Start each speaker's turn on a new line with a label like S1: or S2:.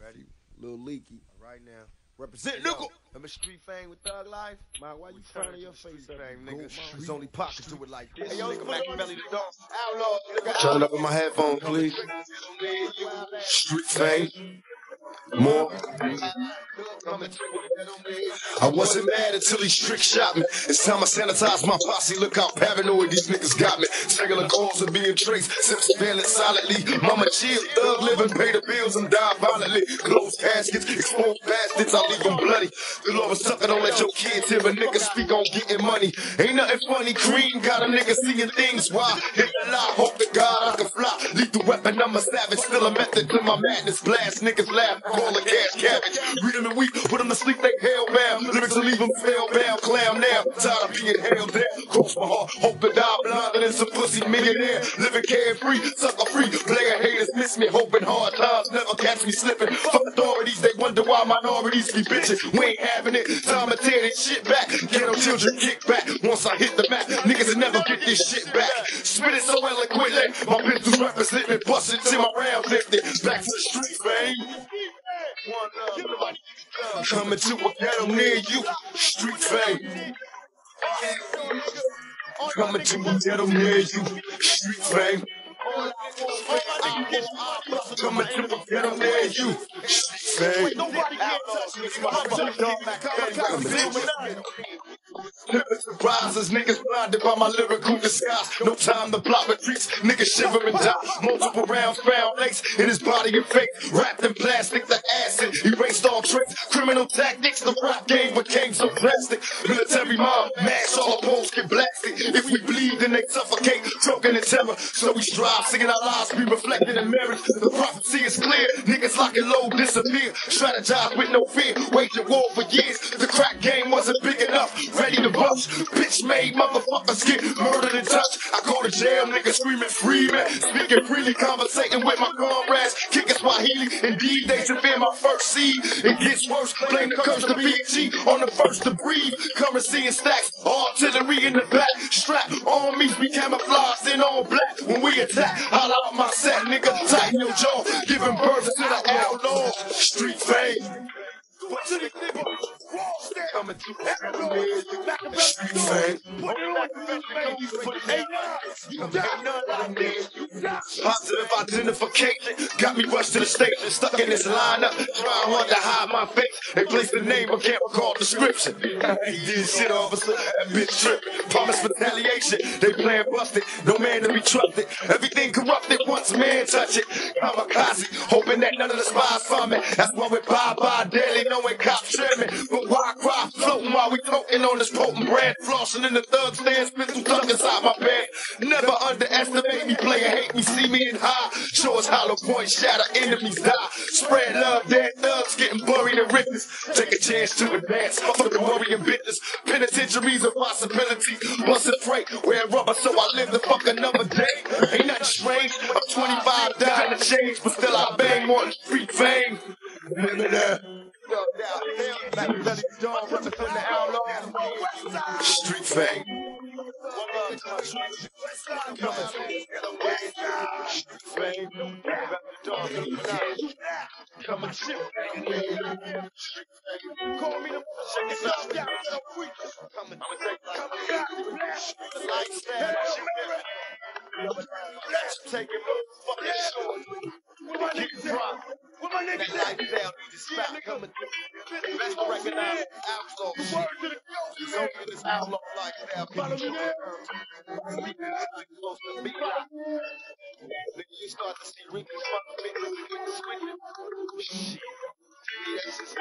S1: Ready? Little Leaky.
S2: All right now.
S1: Represent,
S2: Hey,
S1: nigga.
S2: I'm a street fame with Thug Life.
S1: Man, why you frowning your face up,
S2: fame,
S1: you
S2: nigga?
S1: goat
S2: There's
S1: mouth?
S2: only pockets to it like this.
S1: Hey, yo,
S2: Nigga, Machiavelli the dog.
S1: Outlaw, nigga.
S2: Turn up with my headphones, please. Street fame. More. I wasn't mad until he strict shot me. It's time I sanitize my posse. Look how paranoid these niggas got me. Singular calls are being traced. Sips failing silently. Mama chill, thug living, pay the bills and die violently. Closed caskets, exposed bastards, I leave them bloody. The Lord was sucker, don't let your kids hear a nigga speak on getting money. Ain't nothing funny, Cream got a nigga seeing things. Why? Hit the lie, hope to God I can fly. Lethal weapon, I'm a savage. Still a method to my madness. Blast, niggas laugh, call a cash cabbage. Read them and weep, put them to sleep, they hellbound. Lyrics will leave them spellbound, clown now. Tired of being held down. Cross my heart, hope to die blinder than some pussy millionaire. Living carefree, sucker free. Player haters miss me, hoping hard times never catch me slipping. Fuck authorities, they wonder why minorities be bitching. We ain't having it, time to tear this shit back. Ghetto children kick back. Once I hit the map, niggas will never get this shit back. Spit it so eloquently, my pistols represent me. Bust it till my rounds lifted. Back to the street, fame. Coming to a ghetto near you, street fame. Coming to a ghetto near you, street fame. Coming to a ghetto near you, street fame. Surprises, niggas blinded by my lyrical disguise. No time to plot retreats, niggas shiver and die. Multiple rounds found lace in his body and fake. Wrapped in plastic, the acid erased all trace. Criminal tactics, the rap game became so plastic. Military mob, mass, all opposed get blasted. If we bleed, then they suffocate, choking in terror. So we strive, singing our lives, be reflected in mirrors. The prophecy is clear, niggas lock and low disappear. Strategize with no fear, wage a war for years. The crack game wasn't big enough, ready to bust. Bitch made motherfuckers get murdered and touched. I go to jail, niggas screaming free, man. Speaking freely, conversating with my comrades. Kicking Swahili, indeed they should be my first seed. It gets worse, blame the curse to BG on the first to breathe. Currency and stacks, artillery in the back. Strap armies be camouflaged in all black. When we attack, holla out my set, nigga. Tighten your jaw, giving birth to the outlaw. Street fame. Coming to street fame. Positive identification got me rushed to the station, stuck in this lineup, trying hard to hide my face. They placed the name but can't recall description. He did shit, officer, that bitch tripping. Promise retaliation, they playing busted, no man to be trusted. Everything corrupted once man touch it. Kamikaze, hoping that none of the spies find me. That's why we bye daily, knowing cops trimming. But why cry, floating while we floating on this potent brand, flossing in the thug stand, pistol tucked inside my bed. Never underestimate me, player hate me, see me in high. Show us hollow points, shatter enemies die. Spread love, dead thugs getting buried in riches. Take a chance to advance, fuck the worrying business. Penitentiaries a possibility, busted freight, wear rubber so I live to fuck another day. Ain't nothing strange, I'm 25, dying to change, but still I bang on street fame. Street fame. Coming shit. Call me the chicken. Coming lifestyle. Taking motherfucking short. What my niggas say? What my niggas say? Lifestyle need to stop coming through. Best to recognize outlaw shit. It's only this outlaw lifestyle can you supposed to be like. Nigga, you start to see wrinkles fucking with shit. TBS is